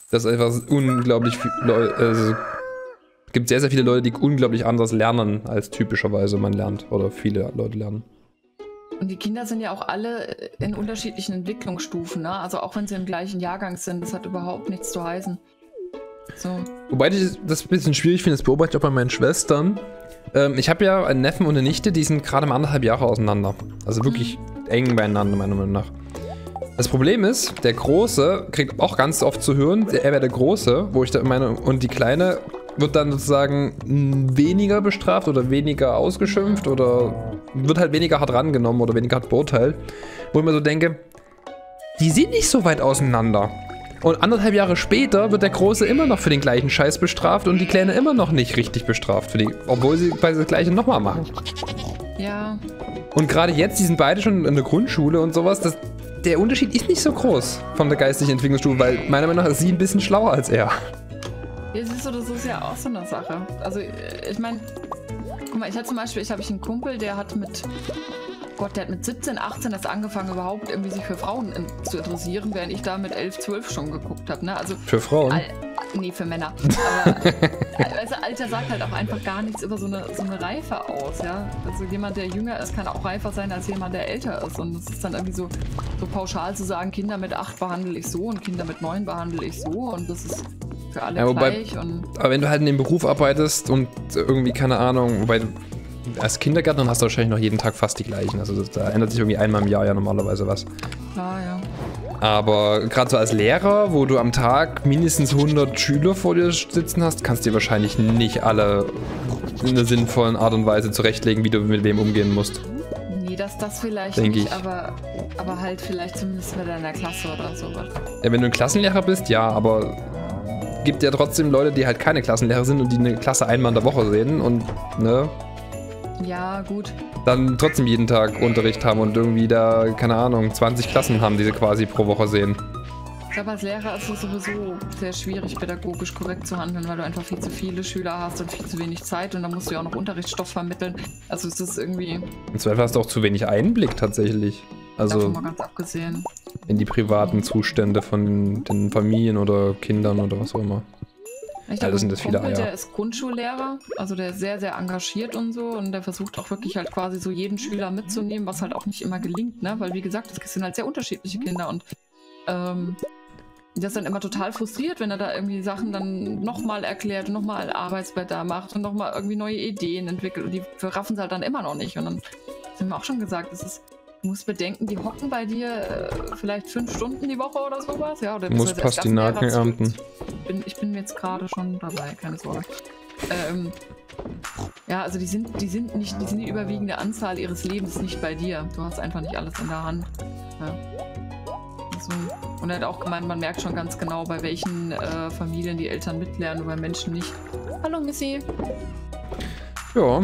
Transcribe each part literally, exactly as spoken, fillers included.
Das ist einfach unglaublich viel Leute, also es gibt sehr, sehr viele Leute, die unglaublich anders lernen, als typischerweise man lernt oder viele Leute lernen. Und die Kinder sind ja auch alle in unterschiedlichen Entwicklungsstufen, ne? Also auch wenn sie im gleichen Jahrgang sind, das hat überhaupt nichts zu heißen. So. Wobei ich das ein bisschen schwierig finde, das beobachte ich auch bei meinen Schwestern. Ähm, ich habe ja einen Neffen und eine Nichte, die sind gerade mal anderthalb Jahre auseinander. Also wirklich mhm. eng beieinander, meiner Meinung nach. Das Problem ist, der Große kriegt auch ganz oft zu hören, er wäre der Große, wo ich da meine, und die Kleine wird dann sozusagen weniger bestraft oder weniger ausgeschimpft oder wird halt weniger hart rangenommen oder weniger hart beurteilt. Wo ich mir so denke, die sind nicht so weit auseinander. Und anderthalb Jahre später wird der Große immer noch für den gleichen Scheiß bestraft und die Kleine immer noch nicht richtig bestraft, für die, obwohl sie bei das Gleiche nochmal machen. Ja. Und gerade jetzt, die sind beide schon in der Grundschule und sowas, das, der Unterschied ist nicht so groß von der geistigen Entwicklungsstufe, weil meiner Meinung nach ist sie ein bisschen schlauer als er. Ja, siehst du, das ist ja auch so eine Sache. Also, ich meine, guck mal, ich hatte zum Beispiel, ich habe einen Kumpel, der hat mit, Gott, der hat mit siebzehn, achtzehn erst angefangen, überhaupt irgendwie sich für Frauen in, zu interessieren, während ich da mit elf, zwölf schon geguckt habe, ne? Also, für Frauen? Al nee, für Männer. Aber, also, Alter sagt halt auch einfach gar nichts über so eine, so eine Reife aus, ja? Also, jemand, der jünger ist, kann auch reifer sein als jemand, der älter ist. Und es ist dann irgendwie so, so pauschal zu sagen, Kinder mit acht behandle ich so und Kinder mit neun behandle ich so und das ist für alle ja, wobei, gleich. Und aber wenn du halt in dem Beruf arbeitest und irgendwie, keine Ahnung, wobei als Kindergärtner hast du wahrscheinlich noch jeden Tag fast die gleichen. Also das, da ändert sich irgendwie einmal im Jahr ja normalerweise was. Klar, ja. Aber gerade so als Lehrer, wo du am Tag mindestens hundert Schüler vor dir sitzen hast, kannst du dir wahrscheinlich nicht alle in einer sinnvollen Art und Weise zurechtlegen, wie du mit wem umgehen musst. Nee, das, das vielleicht Denk nicht, ich. Aber, aber halt vielleicht zumindest mit deiner Klasse oder sowas. Ja, wenn du ein Klassenlehrer bist, ja, aber gibt ja trotzdem Leute, die halt keine Klassenlehrer sind und die eine Klasse einmal in der Woche sehen und, ne? Ja, gut. Dann trotzdem jeden Tag Unterricht haben und irgendwie da, keine Ahnung, zwanzig Klassen haben, die sie quasi pro Woche sehen. Ich glaube, als Lehrer ist es sowieso sehr schwierig, pädagogisch korrekt zu handeln, weil du einfach viel zu viele Schüler hast und viel zu wenig Zeit und dann musst du ja auch noch Unterrichtsstoff vermitteln. Also es ist irgendwie... Im Zweifel hast du auch zu wenig Einblick tatsächlich. Also davon mal ganz abgesehen. In die privaten Zustände von den Familien oder Kindern oder was auch immer. Ich glaube, ein Kumpel, der ist Grundschullehrer, also der ist sehr, sehr engagiert und so und der versucht auch wirklich halt quasi so jeden Schüler mitzunehmen, was halt auch nicht immer gelingt, ne? Weil wie gesagt, das sind halt sehr unterschiedliche Kinder und ähm, der ist dann immer total frustriert, wenn er da irgendwie Sachen dann nochmal erklärt und nochmal Arbeitsblätter macht und nochmal irgendwie neue Ideen entwickelt und die verraffen es halt dann immer noch nicht und dann haben wir auch schon gesagt, das ist, du musst bedenken, die hocken bei dir äh, vielleicht fünf Stunden die Woche oder sowas, ja, oder du musst Pastinaken ernten. Bin, ich bin jetzt gerade schon dabei, keine Sorge. Ähm, ja, also die sind, die sind nicht, die sind die überwiegende Anzahl ihres Lebens nicht bei dir. Du hast einfach nicht alles in der Hand. Ja. Also, und er hat auch gemeint, man merkt schon ganz genau, bei welchen äh, Familien die Eltern mitlernen und bei Menschen nicht. Hallo Missy. Ja.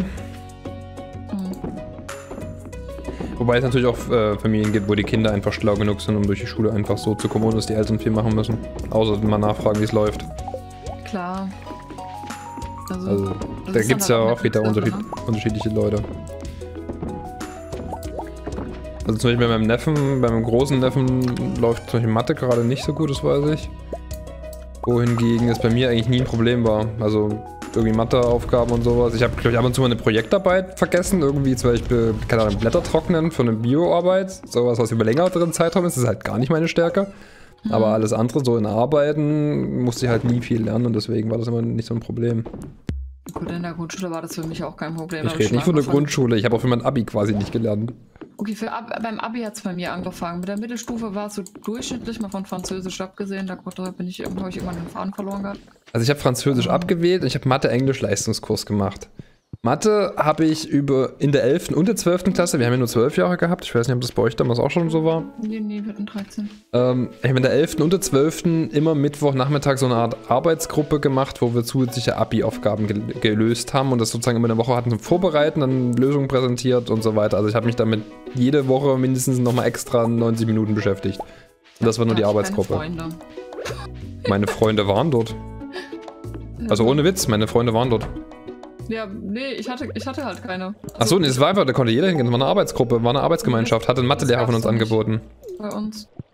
Wobei es natürlich auch äh, Familien gibt, wo die Kinder einfach schlau genug sind, um durch die Schule einfach so zu kommen, dass die Eltern viel machen müssen. Außer mal nachfragen, wie es läuft. Klar. Also, also da gibt es ja auch wieder unterschied ne? unterschiedliche Leute. Also zum Beispiel bei meinem Neffen, bei meinem großen Neffen läuft zum Beispiel Mathe gerade nicht so gut, das weiß ich. Wohingegen es bei mir eigentlich nie ein Problem war. Also irgendwie Matheaufgaben und sowas. Ich habe, glaube ich, ab und zu mal eine Projektarbeit vergessen. Irgendwie zum Beispiel, keine Ahnung, Blätter trocknen für eine Bioarbeit. Sowas, was über längeren Zeitraum ist, das ist halt gar nicht meine Stärke. Mhm. Aber alles andere, so in Arbeiten, musste ich halt nie viel lernen und deswegen war das immer nicht so ein Problem. Gut, in der Grundschule war das für mich auch kein Problem. Ich rede nicht von der Grundschule, ich habe auch für mein Abi quasi nicht gelernt. Okay, für Ab beim Abi hat es bei mir angefangen. Mit der Mittelstufe war es so durchschnittlich, mal von Französisch abgesehen. Da bin ich, habe ich irgendwann den Faden verloren gehabt. Also ich habe Französisch mhm. abgewählt und ich habe Mathe-Englisch-Leistungskurs gemacht. Mathe habe ich über in der elften und der zwölften Klasse, wir haben ja nur zwölf Jahre gehabt, ich weiß nicht, ob das bei euch damals auch schon so war. Nee, nee, wir hatten dreizehn. Ähm, ich habe in der elften und der zwölften immer Mittwochnachmittag so eine Art Arbeitsgruppe gemacht, wo wir zusätzliche Abi-Aufgaben gel gelöst haben und das sozusagen immer eine Woche hatten zum Vorbereiten, dann Lösungen präsentiert und so weiter. Also ich habe mich damit jede Woche mindestens nochmal extra neunzig Minuten beschäftigt. Und das war nur die Arbeitsgruppe. Freunde. Meine Freunde waren dort. Also ohne Witz, meine Freunde waren dort. Ja, nee, ich hatte, ich hatte halt keine. Achso, nee, es war einfach, da konnte jeder hingehen, es war eine Arbeitsgruppe, war eine Arbeitsgemeinschaft, hatte ein Mathelehrer von uns angeboten. Bei uns.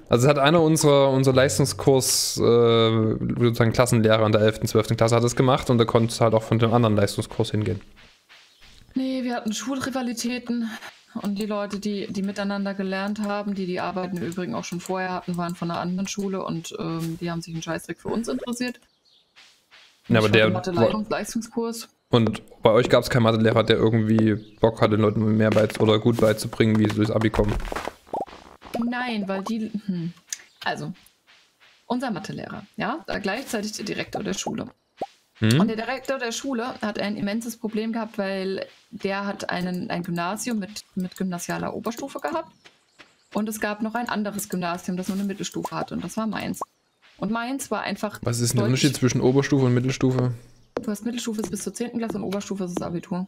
Also es hat einer unserer, unserer Leistungskurs, äh, sozusagen Klassenlehrer in der elften, zwölften Klasse hat das gemacht und da konnte es halt auch von dem anderen Leistungskurs hingehen. Nee, wir hatten Schulrivalitäten und die Leute, die, die miteinander gelernt haben, die die Arbeiten im Übrigen auch schon vorher hatten, waren von einer anderen Schule und ähm, die haben sich einen Scheißdreck für uns interessiert. Ja, aber der Leistungskurs. Und bei euch gab es keinen Mathelehrer, der irgendwie Bock hat, den Leuten mehr beiz oder gut beizubringen, wie sie durchs Abi kommen? Nein, weil die... Hm. Also, unser Mathelehrer, ja, da gleichzeitig der Direktor der Schule. Hm? Und der Direktor der Schule hat ein immenses Problem gehabt, weil der hat einen, ein Gymnasium mit, mit gymnasialer Oberstufe gehabt. Und es gab noch ein anderes Gymnasium, das nur eine Mittelstufe hatte, und das war Mainz. Und Mainz war einfach... Was ist der Unterschied zwischen Oberstufe und Mittelstufe? Du hast Mittelstufe ist bis zur zehnten Klasse und Oberstufe ist das Abitur.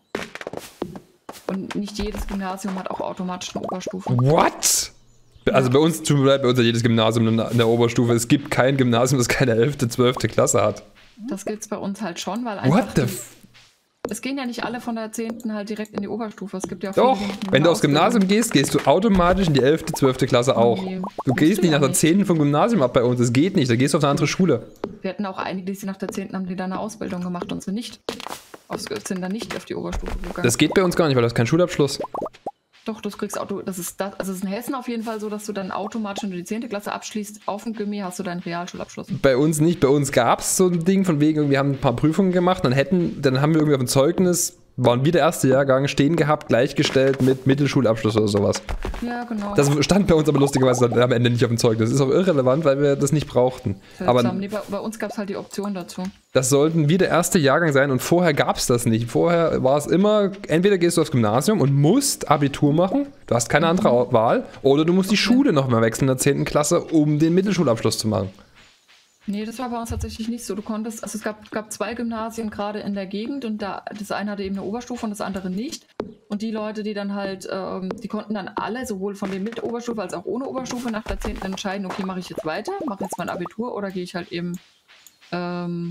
Und nicht jedes Gymnasium hat auch automatisch eine Oberstufe. What? Also ja. bei uns, tut mir leid, bei uns hat jedes Gymnasium in der Oberstufe. Es gibt kein Gymnasium, das keine elfte, zwölfte Klasse hat. Das gibt es bei uns halt schon, weil einfach... What the f... Es gehen ja nicht alle von der zehnten halt direkt in die Oberstufe. Es gibt ja auch Doch, wenn du aufs Gymnasium gehst, gehst du automatisch in die elfte, zwölfte Klasse auch. Nee, du gehst nicht nach der zehnten vom Gymnasium ab bei uns. Das geht nicht, da gehst du auf eine andere Schule. Wir hatten auch einige, die nach der zehnten haben die dann eine Ausbildung gemacht und sind nicht aufs, sind dann nicht auf die Oberstufe gegangen. Das geht bei uns gar nicht, weil du hast keinen Schulabschluss. Doch, das kriegst Auto, das ist das, also es ist in Hessen auf jeden Fall so, dass du dann automatisch, wenn du die zehnte Klasse abschließt, auf dem Gymi hast du deinen Realschulabschluss. Bei uns nicht, bei uns gab es so ein Ding von wegen, wir haben ein paar Prüfungen gemacht, dann hätten, dann haben wir irgendwie auf dem Zeugnis, waren wir der erste Jahrgang stehen gehabt, gleichgestellt mit Mittelschulabschluss oder sowas. Ja, genau. Das stand bei uns aber lustigerweise am Ende nicht auf dem Zeugnis. Das ist auch irrelevant, weil wir das nicht brauchten. Aber nee, bei, bei uns gab es halt die Option dazu. Das sollten wir der erste Jahrgang sein und vorher gab es das nicht. Vorher war es immer, entweder gehst du aufs Gymnasium und musst Abitur machen, du hast keine andere mhm. Wahl, oder du musst die Schule nochmal wechseln in der zehnten Klasse, um den Mittelschulabschluss zu machen. Nee, das war bei uns tatsächlich nicht so. Du konntest, also es gab, gab zwei Gymnasien gerade in der Gegend und da, das eine hatte eben eine Oberstufe und das andere nicht. Und die Leute, die dann halt, ähm, die konnten dann alle, sowohl von dem mit Oberstufe als auch ohne Oberstufe, nach der zehnten entscheiden, okay, mache ich jetzt weiter, mache jetzt mein Abitur oder gehe ich halt eben ähm,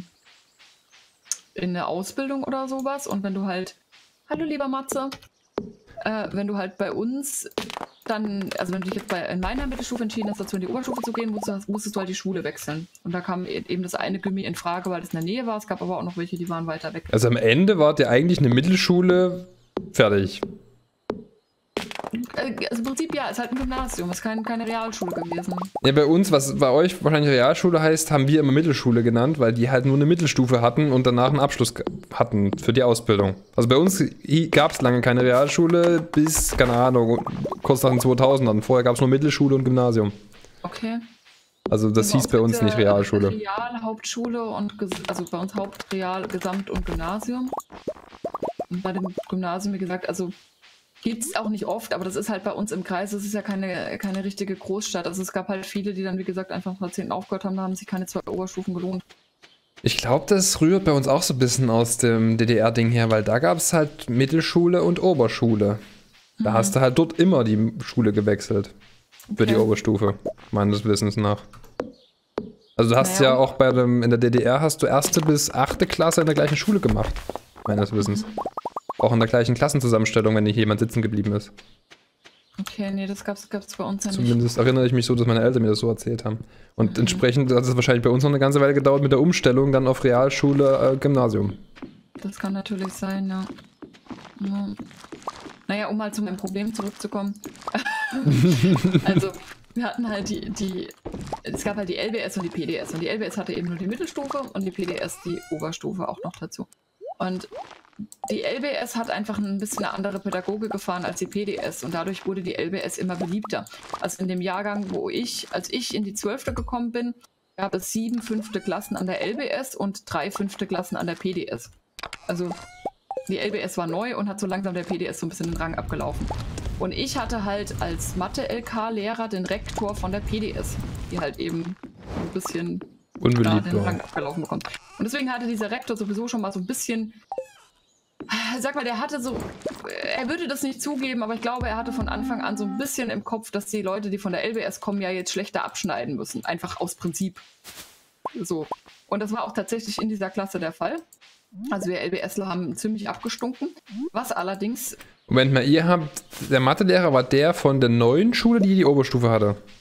in eine Ausbildung oder sowas. Und wenn du halt, hallo lieber Matze, äh, wenn du halt bei uns dann, also wenn du dich jetzt bei, in meiner Mittelstufe entschieden hast, dazu in die Oberstufe zu gehen, musstest, musstest du halt die Schule wechseln. Und da kam eben das eine Gymi in Frage, weil es in der Nähe war. Es gab aber auch noch welche, die waren weiter weg. Also am Ende war dir eigentlich eine Mittelschule fertig. Also im Prinzip ja, es ist halt ein Gymnasium, es ist kein, keine Realschule gewesen. Ja, bei uns, was bei euch wahrscheinlich Realschule heißt, haben wir immer Mittelschule genannt, weil die halt nur eine Mittelstufe hatten und danach einen Abschluss hatten für die Ausbildung. Also bei uns gab es lange keine Realschule bis, keine Ahnung, kurz nach den zweitausendern. Vorher gab es nur Mittelschule und Gymnasium. Okay. Also das hieß bei uns nicht Realschule. Real, Hauptschule und, also bei uns Haupt, Real, Gesamt und Gymnasium. Und bei dem Gymnasium, wie gesagt, also gibt es auch nicht oft, aber das ist halt bei uns im Kreis, das ist ja keine, keine richtige Großstadt. Also es gab halt viele, die dann, wie gesagt, einfach nach der zehnten aufgehört haben, da haben sich keine zwei Oberstufen gelohnt. Ich glaube, das rührt bei uns auch so ein bisschen aus dem D D R-Ding her, weil da gab es halt Mittelschule und Oberschule. Da mhm. hast du halt dort immer die Schule gewechselt. Für okay. die Oberstufe, meines Wissens nach. Also du hast naja. ja auch bei dem, in der D D R hast du erste bis achte Klasse in der gleichen Schule gemacht, meines Wissens. Mhm. Auch in der gleichen Klassenzusammenstellung, wenn nicht jemand sitzen geblieben ist. Okay, nee, das gab's, gab's bei uns ja nicht. Zumindest erinnere ich mich so, dass meine Eltern mir das so erzählt haben. Und mhm. entsprechend hat es wahrscheinlich bei uns noch eine ganze Weile gedauert mit der Umstellung dann auf Realschule, äh, Gymnasium. Das kann natürlich sein, ja. ja. Naja, um mal zu meinem Problem zurückzukommen. Also, wir hatten halt die, die, es gab halt die L B S und die P D S. Und die L B S hatte eben nur die Mittelstufe und die P D S die Oberstufe auch noch dazu. Und die L B S hat einfach ein bisschen eine andere Pädagogik gefahren als die P D S und dadurch wurde die L B S immer beliebter. Also in dem Jahrgang, wo ich, als ich in die zwölfte gekommen bin, gab es sieben fünfte Klassen an der L B S und drei fünfte Klassen an der P D S. Also die L B S war neu und hat so langsam der P D S so ein bisschen den Rang abgelaufen. Und ich hatte halt als Mathe-L K-Lehrer den Rektor von der P D S, die halt eben ein bisschen unbeliebt den Rang abgelaufen bekommt. Und deswegen hatte dieser Rektor sowieso schon mal so ein bisschen, sag mal, der hatte so, er würde das nicht zugeben, aber ich glaube, er hatte von Anfang an so ein bisschen im Kopf, dass die Leute, die von der L B S kommen, ja jetzt schlechter abschneiden müssen. Einfach aus Prinzip. So. Und das war auch tatsächlich in dieser Klasse der Fall. Also wir LBSler haben ziemlich abgestunken. Was allerdings... Moment mal, ihr habt, der Mathelehrer war der von der neuen Schule, die die Oberstufe hatte?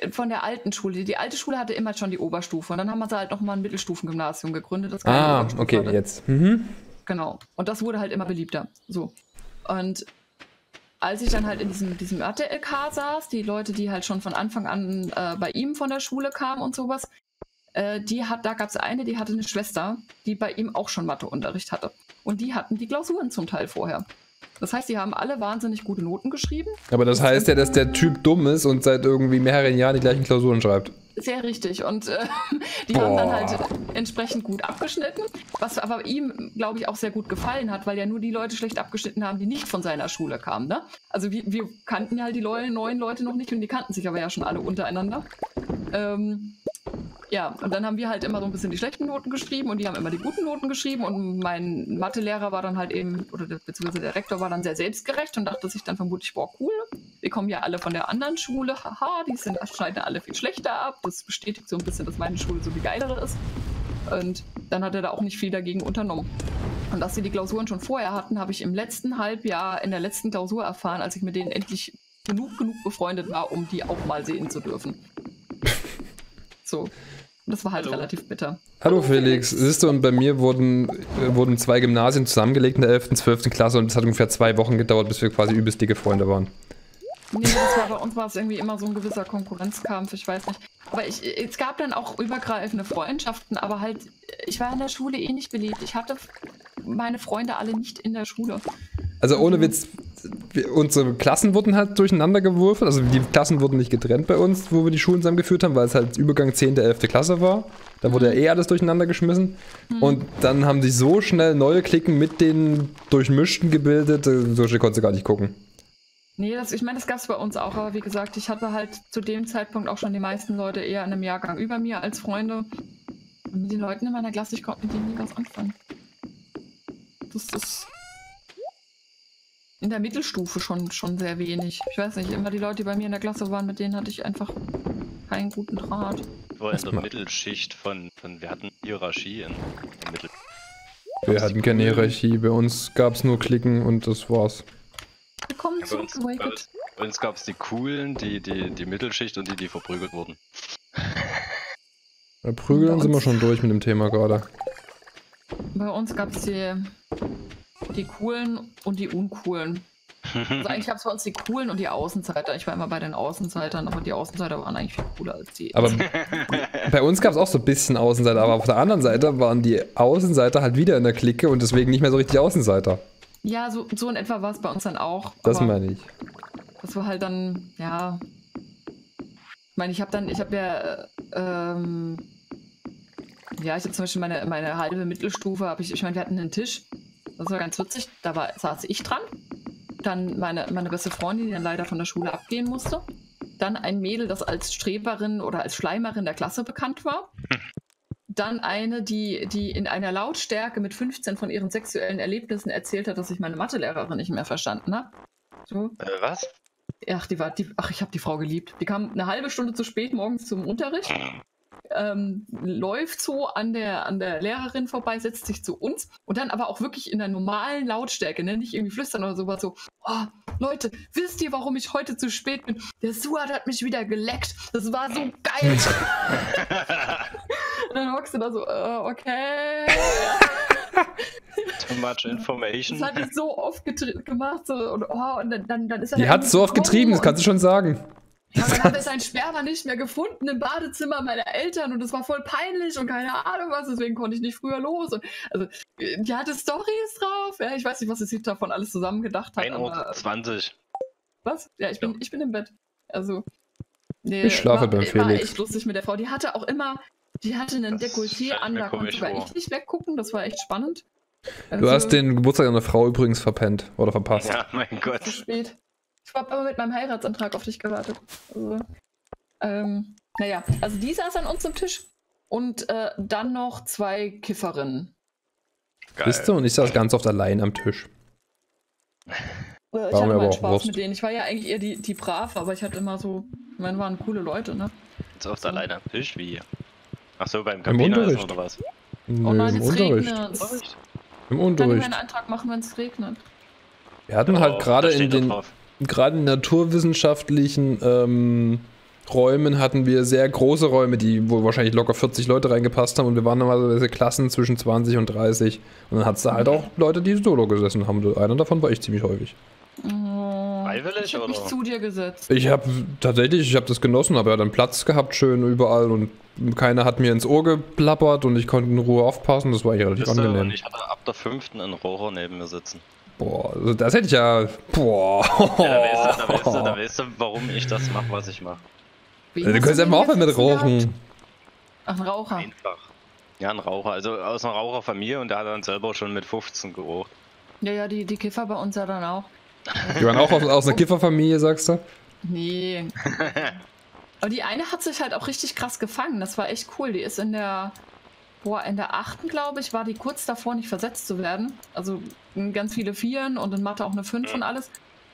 von der alten Schule. Die alte Schule hatte immer schon die Oberstufe und dann haben wir sie halt nochmal ein Mittelstufengymnasium gegründet. Das ah, okay, hatte. Jetzt. Mhm. Genau. Und das wurde halt immer beliebter. So. Und als ich dann halt in diesem, diesem Mathe-L K saß, die Leute, die halt schon von Anfang an äh, bei ihm von der Schule kamen und sowas, äh, die hat, da gab es eine, die hatte eine Schwester, die bei ihm auch schon Matheunterricht hatte. Und die hatten die Klausuren zum Teil vorher. Das heißt, die haben alle wahnsinnig gute Noten geschrieben. Aber das heißt ja, dass der Typ dumm ist und seit irgendwie mehreren Jahren die gleichen Klausuren schreibt. Sehr richtig. Und äh, die Boah. haben dann halt entsprechend gut abgeschnitten, was aber ihm, glaube ich, auch sehr gut gefallen hat, weil ja nur die Leute schlecht abgeschnitten haben, die nicht von seiner Schule kamen. Ne? Also wir, wir kannten ja halt die neuen Leute noch nicht und die kannten sich aber ja schon alle untereinander. Ähm, ja, und dann haben wir halt immer so ein bisschen die schlechten Noten geschrieben und die haben immer die guten Noten geschrieben und mein Mathelehrer war dann halt eben, oder der, beziehungsweise der Rektor war dann sehr selbstgerecht und dachte sich dann vermutlich, boah, cool, wir kommen ja alle von der anderen Schule, haha, die sind, schneiden alle viel schlechter ab, das bestätigt so ein bisschen, dass meine Schule so die geilere ist. Und dann hat er da auch nicht viel dagegen unternommen. Und dass sie die Klausuren schon vorher hatten, habe ich im letzten Halbjahr in der letzten Klausur erfahren, als ich mit denen endlich genug, genug befreundet war, um die auch mal sehen zu dürfen. So. Das war halt Hallo. relativ bitter. Hallo Felix, siehst du, und bei mir wurden, äh, wurden zwei Gymnasien zusammengelegt in der elften, zwölften Klasse und es hat ungefähr zwei Wochen gedauert, bis wir quasi übelst dicke Freunde waren. Nee, das war, bei uns war es irgendwie immer so ein gewisser Konkurrenzkampf, ich weiß nicht. Aber ich, es gab dann auch übergreifende Freundschaften, aber halt, ich war in der Schule eh nicht beliebt. Ich hatte meine Freunde alle nicht in der Schule. Also ohne Witz, unsere Klassen wurden halt durcheinander gewürfelt, also die Klassen wurden nicht getrennt bei uns, wo wir die Schulen zusammengeführt haben, weil es halt Übergang zehnte, elfte Klasse war. Da wurde mhm. ja eh alles durcheinander geschmissen. Mhm. Und dann haben sich so schnell neue Klicken mit den Durchmischten gebildet, so schnell konntest du gar nicht gucken. Nee, das, ich meine, das gab es bei uns auch, aber wie gesagt, ich hatte halt zu dem Zeitpunkt auch schon die meisten Leute eher in einem Jahrgang über mir als Freunde. Und mit den Leuten in meiner Klasse, ich konnte mit denen nie was anfangen. Das ist in der Mittelstufe schon, schon sehr wenig. Ich weiß nicht, immer die Leute, die bei mir in der Klasse waren, mit denen hatte ich einfach keinen guten Draht. Ich war in der Mittelschicht von, von, wir hatten Hierarchie in der Mittel. Wir hatten keine Hierarchie, bei uns gab es nur Klicken und das war's. Willkommen ja, zurück, bei uns, bei uns, bei uns gab es die Coolen, die, die, die Mittelschicht und die, die verprügelt wurden. Bei Prügeln sind wir schon durch mit dem Thema gerade. Bei uns gab es die, die Coolen und die Uncoolen. Also eigentlich gab es bei uns die Coolen und die Außenseiter. Ich war immer bei den Außenseitern, aber die Außenseiter waren eigentlich viel cooler als die. Aber bei uns gab es auch so ein bisschen Außenseiter, aber auf der anderen Seite waren die Außenseiter halt wieder in der Clique und deswegen nicht mehr so richtig Außenseiter. Ja, so, so in etwa war es bei uns dann auch. Das meine ich. Das war halt dann, ja. Ich meine, ich habe dann, ich habe ja, ähm, ja, ich habe zum Beispiel meine, meine halbe Mittelstufe, habe ich, ich meine, wir hatten einen Tisch. Das war ganz witzig. Da war, saß ich dran. Dann meine, meine beste Freundin, die dann leider von der Schule abgehen musste. Dann ein Mädel, das als Streberin oder als Schleimerin der Klasse bekannt war. Dann eine, die, die in einer Lautstärke mit fünfzehn von ihren sexuellen Erlebnissen erzählt hat, dass ich meine Mathelehrerin nicht mehr verstanden habe. So. Äh, was? Ach, die war, die, ach, ich habe die Frau geliebt. Die kam eine halbe Stunde zu spät morgens zum Unterricht. Ähm, läuft so an der, an der Lehrerin vorbei, setzt sich zu uns und dann aber auch wirklich in der normalen Lautstärke, ne? Nicht irgendwie flüstern oder sowas, so, oh, Leute, wisst ihr, warum ich heute zu spät bin? Der Suat hat mich wieder geleckt, das war so geil. Und dann hockst du da so, uh, okay. Too much information. Das hat die so oft gemacht, so, und, oh, und dann, dann, dann ist er Die hat so oft getrieben, das kannst du schon sagen. Ja, dann haben wir seinen Sperma nicht mehr gefunden im Badezimmer meiner Eltern und das war voll peinlich und keine Ahnung was, deswegen konnte ich nicht früher los. Und, also, die hatte Storys drauf. Ja, ich weiß nicht, was sie sich davon alles zusammen gedacht hat. ein Uhr zwanzig. Was? Ja, ich bin, ja. ich bin im Bett. Also, nee, ich schlafe war, beim war Felix. echt lustig mit der Frau. Die hatte auch immer, die hatte einen Dekolleté an, da konnte sogar ich nicht weggucken. Das war echt spannend. Also, du hast den Geburtstag einer Frau übrigens verpennt oder verpasst. Ja, mein Gott. Zu spät. Ich habe aber mit meinem Heiratsantrag auf dich gewartet. Also, ähm, naja, also die saß an uns am Tisch und äh, dann noch zwei Kifferinnen. Geil. Bist du? Und ich saß ganz oft allein am Tisch. Äh, ich hatte immer einen Spaß Wurst. mit denen. Ich war ja eigentlich eher die, die Brave, aber ich hatte immer so, ich meine, waren coole Leute, ne? Jetzt oft so. Allein am Tisch, wie? Ach so, beim Kabiner oder was? Nö, oh nein, im es Unterricht. regnet. Im Unterricht. Ich kann einen Antrag machen, wenn es regnet. Wir hatten oh, halt gerade in den gerade in naturwissenschaftlichen ähm, Räumen hatten wir sehr große Räume, die wo wahrscheinlich locker vierzig Leute reingepasst haben und wir waren normalerweise Klassen zwischen zwanzig und dreißig. Und dann hat es da halt auch Leute, die solo gesessen haben. Einer davon war ich ziemlich häufig. Oh, Freiwillig, ich hab mich oder? zu dir gesetzt. Ich habe tatsächlich, ich habe das genossen, aber ja dann Platz gehabt, schön überall und keiner hat mir ins Ohr geplappert und ich konnte in Ruhe aufpassen, das war eigentlich relativ Wisst ihr, angenehm. und ich hatte ab der fünften einen Raucher neben mir sitzen. Boah, also das hätte ich ja, boah. Ja, da weißt du, da weißt du, da weißt du, warum ich das mache, was ich mache. Wen Du hast kannst denn einfach aufhören mit jetzt gehabt? Rauchen. Ach, ein Raucher. Einfach. Ja, ein Raucher, also aus einer Raucherfamilie und der hat dann selber schon mit fünfzehn geraucht. Ja, ja, die, die Kiffer bei uns ja dann auch. Die waren auch aus, aus einer Kifferfamilie, sagst du? Nee. Aber die eine hat sich halt auch richtig krass gefangen. Das war echt cool. Die ist in der, boah, in der achten, glaube ich, war die kurz davor, nicht versetzt zu werden. Also ganz viele Vieren und in Mathe auch eine fünf und alles.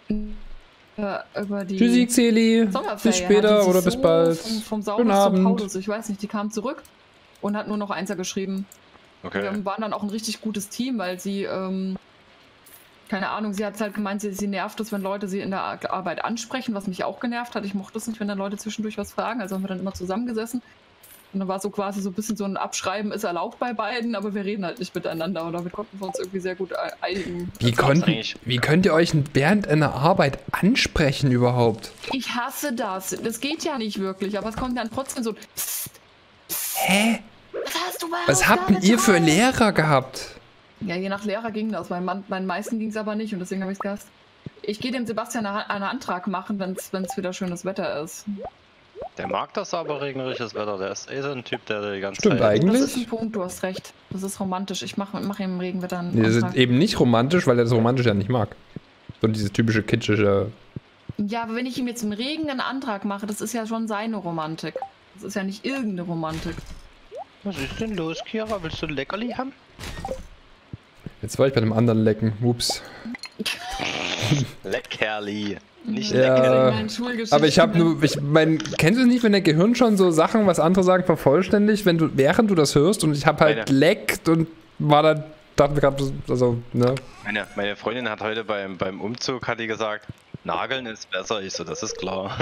Äh, über die Tschüssi, Xeli. Sommerferien Bis später hat die sich oder bis so bald. Vom, vom Guten Saulus zu Abend. Paulus, ich weiß nicht, die kam zurück und hat nur noch Einser geschrieben. Okay. Wir waren dann auch ein richtig gutes Team, weil sie, ähm, keine Ahnung, sie hat halt gemeint, sie, sie nervt es, wenn Leute sie in der Ar- Arbeit ansprechen, was mich auch genervt hat. Ich mochte es nicht, wenn dann Leute zwischendurch was fragen, also haben wir dann immer zusammengesessen. Und dann war so quasi so ein bisschen so ein Abschreiben ist erlaubt bei beiden, aber wir reden halt nicht miteinander und damit konnten wir uns irgendwie sehr gut e- einigen. Wie, konnten, wie könnt ihr euch während einer Arbeit ansprechen überhaupt? Ich hasse das. Das geht ja nicht wirklich, aber es kommt dann trotzdem so. Psst, Hä? was hast du bei Was habt denn Hausaufgabe ihr für drauf? Lehrer gehabt? Ja, je nach Lehrer ging das. Bei man- meinen meisten ging es aber nicht und deswegen habe ich es gehasst. Ich gehe dem Sebastian eine- einen Antrag machen, wenn es wieder schönes Wetter ist. Der mag das aber regnerisches Wetter, der ist eh so ein Typ, der die ganze Stimmt Zeit... eigentlich. Das ist ein Punkt, du hast recht. Das ist romantisch. Ich mache mach im Regenwetter einen Nee, das ist Antrag. eben nicht romantisch, weil er das romantisch ja nicht mag. So diese typische kitschische. Ja, aber wenn ich ihm jetzt im Regen einen Antrag mache, das ist ja schon seine Romantik. Das ist ja nicht irgendeine Romantik. Was ist denn los, Kira? Willst du ein Leckerli haben? Jetzt war ich bei einem anderen Lecken. Ups. Leckerli. Nicht Ja. Leckerli. Meine Schulgeschichten. Aber ich habe nur, ich mein, kennst du es nicht, wenn dein Gehirn schon so Sachen, was andere sagen, vervollständigt, wenn du, während du das hörst und ich habe halt Meine- leckt und war dann, dachte mir gerade, also, ne? Meine, meine Freundin hat heute beim, beim Umzug, hat die gesagt, Nageln ist besser. Ich so, das ist klar.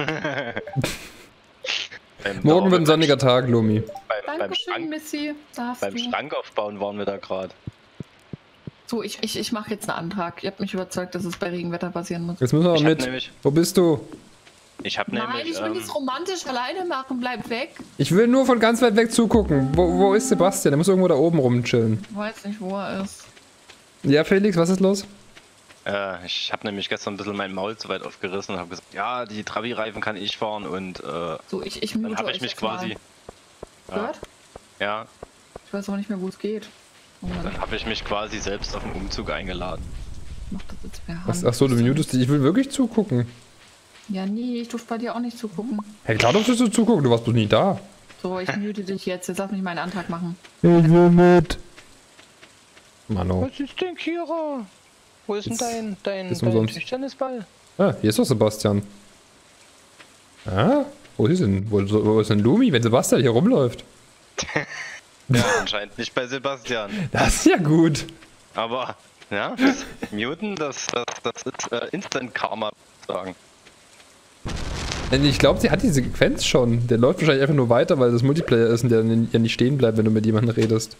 Beim Morgen wird ein beim- sonniger Tag, Lumi. Beim, beim, Dankeschön, Schrank, Missy. Darfst beim du. Schrank aufbauen waren wir da gerade. So, ich, ich, ich mache jetzt einen Antrag. Ihr habt mich überzeugt, dass es bei Regenwetter passieren muss. Jetzt müssen wir Ich auch hab mit. nämlich, Wo bist du? ich habe Nein, nämlich, ich will ähm, das romantisch alleine machen. Bleib weg. Ich will nur von ganz weit weg zugucken. Wo, wo ist Sebastian? Der muss irgendwo da oben rumchillen. Ich weiß nicht, wo er ist. Ja, Felix, was ist los? äh, ich habe nämlich gestern ein bisschen mein Maul zu weit aufgerissen und habe gesagt, ja, die Trabi-Reifen kann ich fahren und äh, So, ich, ich dann mute habe ich euch mich jetzt mal. quasi, ja, Gehört? ja, Ich weiß aber nicht mehr, wo es geht. Moment, dann habe ich mich quasi selbst auf den Umzug eingeladen. ich mach das jetzt per Hand. Was, achso, du mutest dich. Ich will wirklich zugucken. Ja, nee, ich durfte bei dir auch nicht zugucken. Hey, klar durftest du zugucken, du warst bloß nie da. So, ich mute dich jetzt. Jetzt lass mich meinen Antrag machen. Ich will mit. Mano. Was ist denn, Kira? Wo ist denn Jetzt- dein, dein, ist dein umsonst. Tischtennisball? Ah, hier ist doch Sebastian. Ah, wo ist denn? Wo, wo ist denn Lumi, wenn Sebastian hier rumläuft? Ja, anscheinend nicht bei Sebastian. Das ist ja gut. Aber, ja, das Muten, das, das, das ist äh, Instant Karma, sagen. Denn ich glaube, sie hat die Sequenz schon. Der läuft wahrscheinlich einfach nur weiter, weil das Multiplayer ist und der ja nicht stehen bleibt, wenn du mit jemandem redest.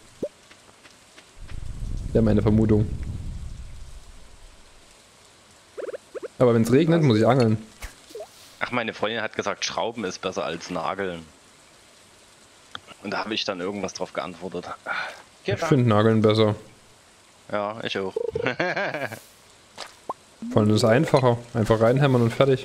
Ja, meine Vermutung. Aber wenn es regnet, muss ich angeln. Ach, meine Freundin hat gesagt, Schrauben ist besser als Nageln. Und da habe ich dann irgendwas drauf geantwortet. Ich finde Nageln besser. Ja, ich auch. Vor allem ist es einfacher. Einfach reinhämmern und fertig.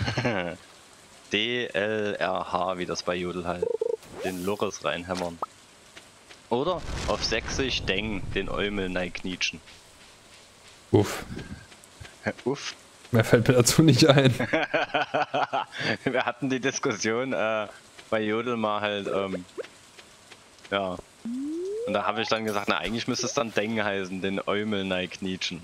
D L R H, wie das bei Jodel halt. Den Loris reinhämmern. Oder auf Sächsisch Deng, den Eumel neiknietschen. Uff. Uff. Mehr fällt mir dazu nicht ein. Wir hatten die Diskussion äh, bei Jodel mal halt, ähm, ja. Und da habe ich dann gesagt, na eigentlich müsste es dann Deng heißen, den Eumel neiknietschen.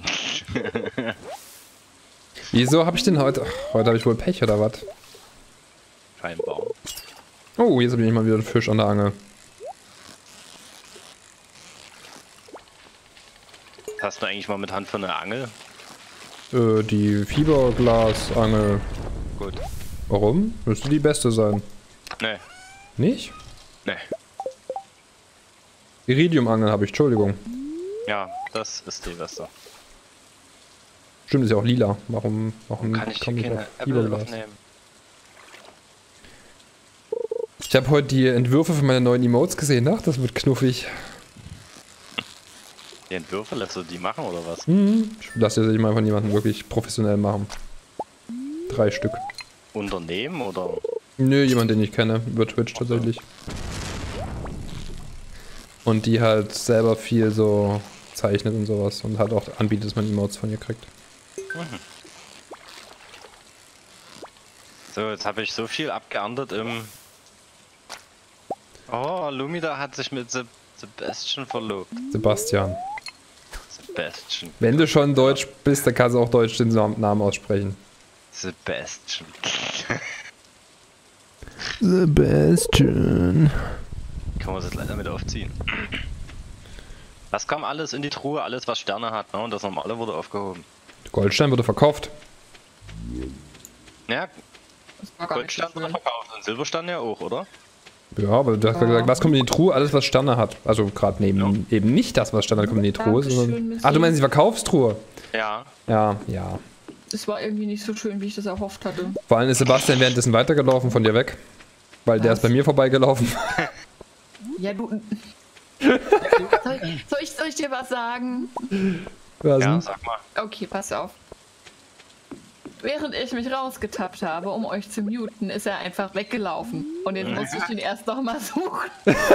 Wieso habe ich denn heute... Ach, heute habe ich wohl Pech oder was? Scheinbar. Oh, jetzt habe ich mal wieder einen Fisch an der Angel. Was hast du eigentlich mal mit Hand für eine Angel? Äh, die Fiberglasangel. Gut. Warum? Müsste die beste sein. Nee. Nicht? Nee. Iridiumangeln habe ich, Entschuldigung. Ja, das ist die beste. Stimmt, ist ja auch lila. Warum, warum Kann ich hier keine Apple Fiberglas? aufnehmen? Ich habe heute die Entwürfe für meine neuen Emotes gesehen. Ach, das wird knuffig. Die Entwürfe lässt du die machen oder was? Mhm. Ich lasse jetzt mal von jemandem wirklich professionell machen. Drei Stück. Unternehmen oder? Nö, jemand, den ich kenne. Über Twitch tatsächlich. Und die halt selber viel so zeichnet und sowas. Und halt auch anbietet, dass man Emotes von ihr kriegt. Mhm. So, jetzt habe ich so viel abgeerntet im... Oh, Lumida hat sich mit Seb Sebastian verlobt. Sebastian. Sebastian. Wenn du schon Deutsch bist, dann kannst du auch Deutsch den Namen aussprechen. Sebastian. Sebastian. Kann man das leider mit aufziehen. Das kam alles in die Truhe, alles was Sterne hat, ne? Und das normale wurde aufgehoben. Goldstein wurde verkauft. Ja, Das war gar nicht so Goldstern wurde schön. verkauft und Silberstern ja auch, oder? Ja, aber du hast Ja. gesagt, was kommt in die Truhe? Alles, was Sterne hat. Also gerade neben Ja. eben nicht das, was Sterne hat, kommt in die Truhe. Dankeschön, Sondern, Missy. ach, du meinst die Verkaufstruhe? Ja. Ja, ja. Es war irgendwie nicht so schön, wie ich das erhofft hatte. Vor allem ist Sebastian währenddessen weitergelaufen von dir weg. Weil der Was? ist bei mir vorbeigelaufen. Ja, du. soll, ich, soll, ich, soll ich dir was sagen? Was Ja, denn? sag mal. Okay, pass auf. Während ich mich rausgetappt habe, um euch zu muten, ist er einfach weggelaufen. Und jetzt muss ich ihn erst noch mal suchen.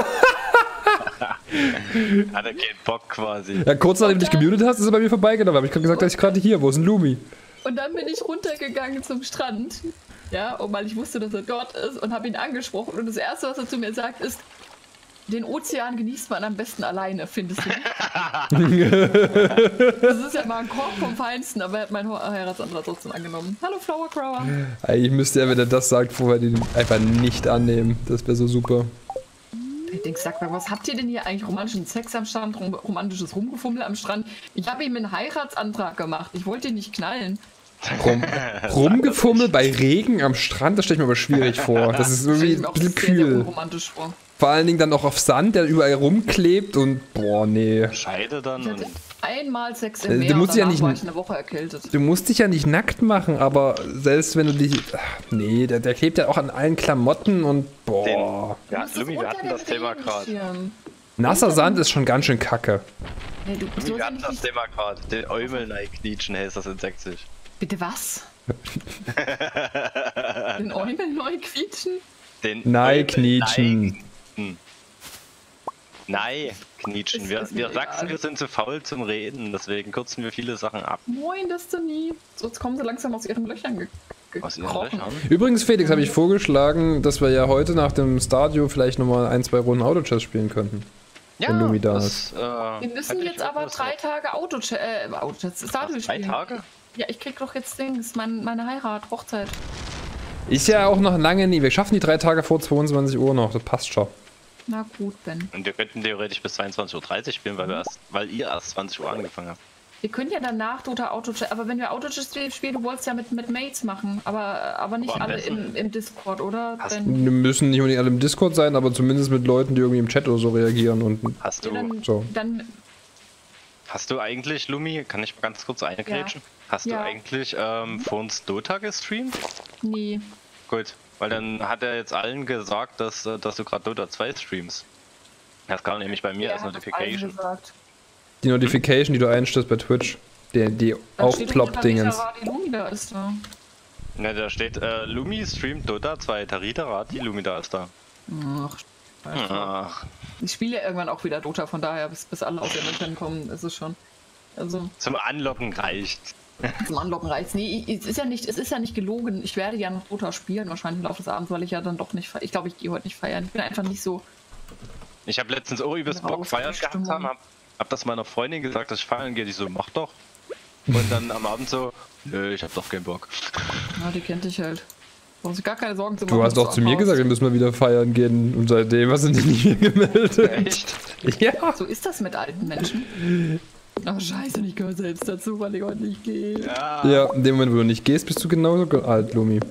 Hat er keinen Bock quasi. Ja, kurz nachdem du dich gemutet hast, ist er bei mir vorbeigelaufen. Hab ich gerade gesagt, dass ich gerade hier, wo ist ein Lumi? Und dann bin ich runtergegangen zum Strand. Ja, und weil ich wusste, dass er dort ist und habe ihn angesprochen. Und das Erste, was er zu mir sagt, ist: Den Ozean genießt man am besten alleine, findest du nicht? Das ist ja mal ein Korb vom Feinsten, aber er hat meinen Heiratsantrag trotzdem angenommen. Hallo Flower Crower. Eigentlich müsste er, wenn er das sagt, vorher den einfach nicht annehmen. Das wäre so super. Ich denke, sag mal, was habt ihr denn hier eigentlich? Romantischen Sex am Strand, rom romantisches Rumgefummel am Strand? Ich habe ihm einen Heiratsantrag gemacht. Ich wollte ihn nicht knallen. Rum, rumgefummelt bei Regen am Strand, das stelle ich mir aber schwierig vor. Das ist irgendwie Stell ich mir ein auch bisschen sehr, sehr kühl. unromantisch vor. Vor allen Dingen dann auch auf Sand, der überall rumklebt und boah, nee. Scheide dann Ich und... hatte einmal Sex Äh, im du Meer musst und ja danach nicht- war ich eine Woche erkältet. Du musst dich ja nicht nackt machen, aber selbst wenn du dich... Ach, nee, der, der klebt ja auch an allen Klamotten und boah. Ja, Du musst Lumi, es wir unter hatten dem das Thema gerade. Regenschirm. Nasser Sand ist schon ganz schön kacke. Nee, du, so Wir hatten sind das nicht, Thema gerade. Den Eumel-Neiknietschen heißt das in Sächsisch. bitte was? Den Eumel neu quietschen? Den Nein, Knietschen. Nein, Nein, Knietschen. Ist- Wir, ist mir wir egal. Sachsen, wir sind zu faul zum Reden, deswegen kürzen wir viele Sachen ab. Moin, Destiny. So, jetzt kommen sie langsam aus ihren Löchern ge Aus ihren gekrochen. Löchern. Übrigens, Felix, habe ich vorgeschlagen, dass wir ja heute nach dem Stadio vielleicht nochmal ein, zwei Runden Autochess spielen könnten. Wenn Lumi da das, äh, Wir müssen hätte ich jetzt aber Lust drei drauf. Tage Auto äh, Auto Stadio Drei spielen. Tage? Ja, ich krieg doch jetzt Dings, mein, meine Heirat, Hochzeit. Ist ja auch noch lange nie. Wir schaffen die drei Tage vor zweiundzwanzig Uhr noch. Das passt schon. Na gut, Ben. Und wir könnten theoretisch bis zweiundzwanzig Uhr dreißig spielen, weil, wir erst, weil ihr erst zwanzig Uhr angefangen habt. Wir können ja danach Dota Autochess, aber wenn wir Autochess spielen, du wolltest ja mit, mit Mates machen, aber, aber nicht Aber am alle besten- im, im Discord, oder? Hast Ben? Wir müssen nicht unbedingt alle im Discord sein, aber zumindest mit Leuten, die irgendwie im Chat oder so reagieren. Und Hast Ja, du, dann, so. dann hast du eigentlich, Lumi, kann ich mal ganz kurz eingrätschen? Hast Ja. du eigentlich ähm, vor uns Dota gestreamt? nee. Gut, weil dann hat er jetzt allen gesagt, dass, äh, dass du gerade Dota zwei streamst. Das kam nämlich bei mir Er als hat das allen Notification. gesagt. die Notification, die du einstellst bei Twitch, die, die Dann steht unter Aufplopp-Dingens. welcher Radi Lumida ist da. Ja, da steht, äh, Lumi streamt Dota zwei, Tarita Rati, Lumi da ist da. Ach, Scheiße. Ach, Ich spiele ja irgendwann auch wieder Dota, von daher, bis, bis alle aus ihren Löchern kommen, ist es schon. Also, zum Anlocken reicht. zum Anlocken reicht's. Nee, es ist ja nicht, es ist ja nicht gelogen. Ich werde ja noch Dota spielen, wahrscheinlich im Laufe des Abends, weil ich ja dann doch nicht, fe- ich glaube, ich gehe heute nicht feiern. Ich bin einfach nicht so. Ich habe letztens auch übelst Raus, Bock feiern die gehabt, Stimmung. haben, hab, hab das meiner Freundin gesagt, dass ich feiern gehe. Die so, mach doch. Und dann am Abend so, nö, ich hab doch keinen Bock. Ja, die kennt dich halt. Brauchst du gar keine Sorgen zu machen. Du hast dass doch du zu mir abhaust. gesagt, wir müssen mal wieder feiern gehen. Und seitdem hast du dich nicht mehr gemeldet. Echt? Ja. So ist das mit alten Menschen. Oh, scheiße, ich gehöre selbst dazu, weil ich heute nicht gehe. Ja. Ja, in dem Moment, wo du nicht gehst, bist du genauso ge- alt, Lumi.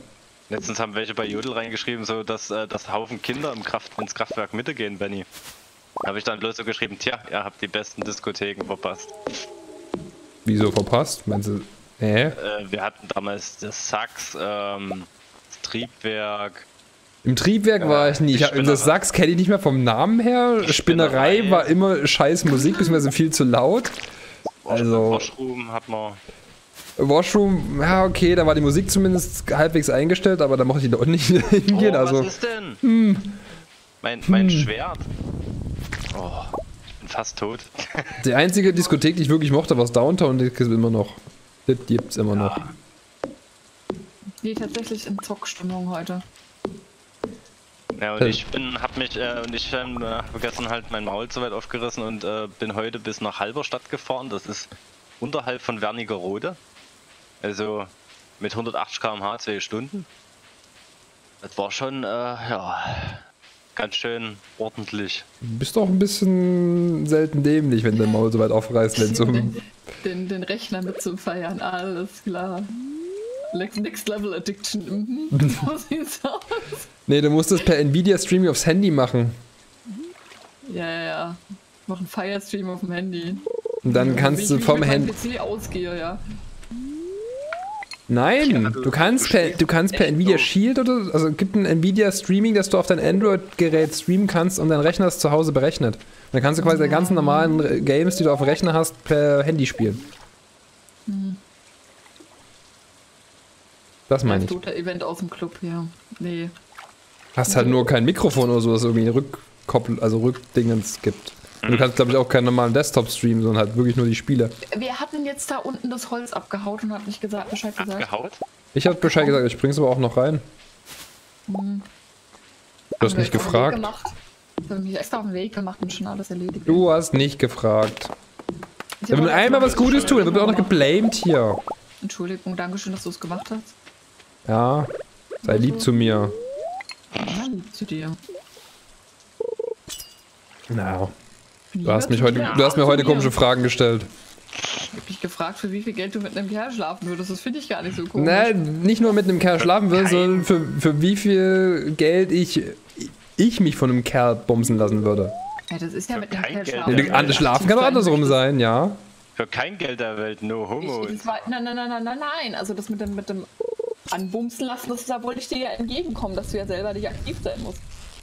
Letztens haben welche bei Jodel reingeschrieben, so dass äh, das Haufen Kinder im Kraft ins Kraftwerk Mitte gehen, Benny. Habe ich dann bloß so geschrieben, tja, ihr habt die besten Diskotheken verpasst. Wieso verpasst? Meinst du? Äh? Äh, wir hatten damals das Sachs, ähm, das Triebwerk. Im Triebwerk äh, war ich nie. Ich hab, das Sachs kenne ich nicht mehr vom Namen her. Die Spinnerei, Spinnerei war immer scheiß Musik, beziehungsweise viel zu laut. Also. Washroom hat man. Washroom, ja okay, da war die Musik zumindest halbwegs eingestellt, aber da mochte ich dort nicht hingehen. Oh, also. Was ist denn? Hm. Mein, mein hm. Schwert. Oh, ich bin fast tot. Die einzige Diskothek, die ich wirklich mochte, war das Downtown, die gibt es immer noch. Das gibt's immer noch. Ja. Nee, tatsächlich in Zockstimmung heute. Ja, und ich bin, hab mich, äh, und ich ähm, habe gestern halt mein Maul so weit aufgerissen und äh, bin heute bis nach Halberstadt gefahren. Das ist unterhalb von Wernigerode. Also mit hundertachtzig Kilometer pro Stunde zwei Stunden. Das war schon, äh, ja, ganz schön ordentlich. Du bist doch ein bisschen selten dämlich, wenn dein Maul so weit aufreißt, wenn so den, den, den Rechner mit zu feiern, alles klar. Next Level Addiction. Mhm. So sieht's aus. Nee, du musst das per Nvidia Streaming aufs Handy machen. Ja, ja, ja. Mach einen Firestream auf dem Handy. Und dann kannst du vom Handy. P C ausgehe, ja. Nein, du kannst per, du kannst per Nvidia Shield oder. Also es gibt ein Nvidia Streaming, dass du auf dein Android-Gerät streamen kannst und dein Rechner ist zu Hause berechnet. Und dann kannst du quasi die ganzen normalen Games, die du auf dem Rechner hast, per Handy spielen. Hm. Das meine ich. Das Event aus dem Club, ja. Nee. Hast halt nur kein Mikrofon oder so, das irgendwie Rückkoppel, also Rückdingens gibt. Und du kannst, glaube ich, auch keinen normalen Desktop streamen, sondern halt wirklich nur die Spiele. Wer hat denn jetzt da unten das Holz abgehaut und hat nicht gesagt, Bescheid gesagt? Abgehaut? Ich habe Bescheid gesagt, ich bring's aber auch noch rein. Hm. Du hast nicht gefragt. Ich habe mich extra auf den Weg gemacht und schon alles erledigt. Du hast nicht gefragt. Wenn wir einmal was Gutes tun, dann wird auch noch geblamed hier. Entschuldigung, danke schön, dass du es gemacht hast. Ja, sei lieb zu mir. Ja, lieb zu dir. Na, du hast mich heute, du hast mir heute komische Fragen gestellt. Ich hab dich gefragt, für wie viel Geld du mit einem Kerl schlafen würdest. Das finde ich gar nicht so komisch. Nein, nicht nur mit einem Kerl schlafen würde, sondern für, für wie viel Geld ich, ich mich von einem Kerl bumsen lassen würde. Ja, das ist ja für mit einem Kerl schlafen. Ja, schlafen kann auch andersrum sein, ja. Für kein Geld der Welt, no homo. Ich, war, nein, nein, nein, nein, nein, nein. Also das mit dem, mit dem Anbumsen lassen, das, da wollte ich dir ja entgegenkommen, dass du ja selber nicht aktiv sein musst.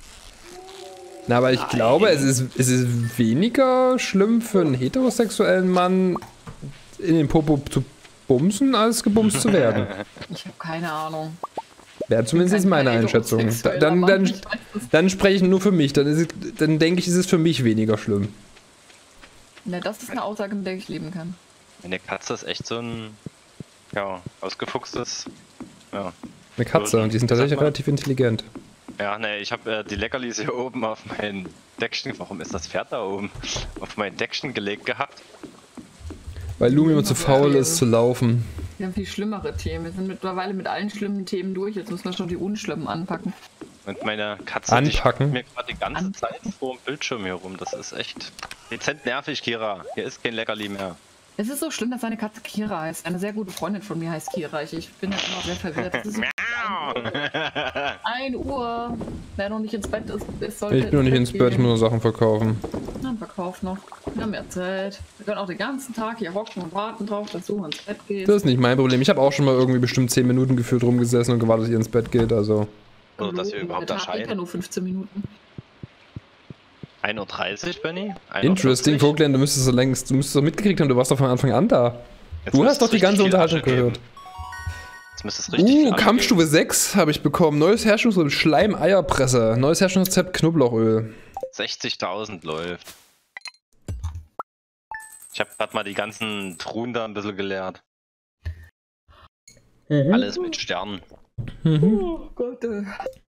Na, aber ich Nein. glaube, es ist, es ist weniger schlimm für einen heterosexuellen Mann, in den Popo zu bumsen, als gebumst zu werden. Ich habe keine Ahnung. Wäre zumindest meine Einschätzung. Da, dann, dann, dann spreche ich nur für mich. Dann, ist es, dann denke ich, ist es für mich weniger schlimm. Na, das ist eine Aussage, mit der ich leben kann. Eine Katze ist echt so ein, ja, ausgefuchstes, ja. Eine Katze, und die sind tatsächlich relativ intelligent. Ja, ne, ich habe äh, die Leckerlis hier oben auf mein Deckchen, warum ist das Pferd da oben, auf mein Deckchen gelegt gehabt. Weil Lumi immer zu faul ist zu laufen. Wir haben viel schlimmere Themen, wir sind mittlerweile mit allen schlimmen Themen durch, jetzt müssen wir schon die unschlimmen anpacken. Und meine Katze anpacken. Die mir gerade die ganze An Zeit vor dem Bildschirm hier rum, das ist echt dezent nervig, Kira. Hier ist kein Leckerli mehr. Es ist so schlimm, dass seine Katze Kira heißt. Eine sehr gute Freundin von mir heißt Kira. Ich bin ja immer sehr verwirrt. Es ist so ein Uhr. Wer noch nicht ins Bett ist, ist sollte ich bin noch nicht ins Bett, ich muss noch Sachen verkaufen. Dann verkauf noch. Wir haben mehr Zeit. Wir können auch den ganzen Tag hier hocken und warten drauf, dass du ins Bett gehst. Das ist nicht mein Problem. Ich habe auch schon mal irgendwie bestimmt zehn Minuten gefühlt rumgesessen und gewartet, dass ihr ins Bett geht, also. Oder dass ihr überhaupt erscheint. Ja nur fünfzehn Minuten. ein Uhr dreißig, Benny? Interesting, Vogtland, du müsstest so längst, du müsstest doch mitgekriegt haben, du warst doch von Anfang an da. Jetzt du hast doch die ganze Unterhaltung gehört. Jetzt müsste es richtig Uh, Kampfstufe sechs habe ich bekommen. Neues Herstellungsrezept Schleim-Eierpresse. Neues Herstellungsrezept Knoblauchöl. sechzigtausend läuft. Ich habe gerade mal die ganzen Truhen da ein bisschen geleert. Mhm. Alles mit Sternen. Mhm. Oh Gott.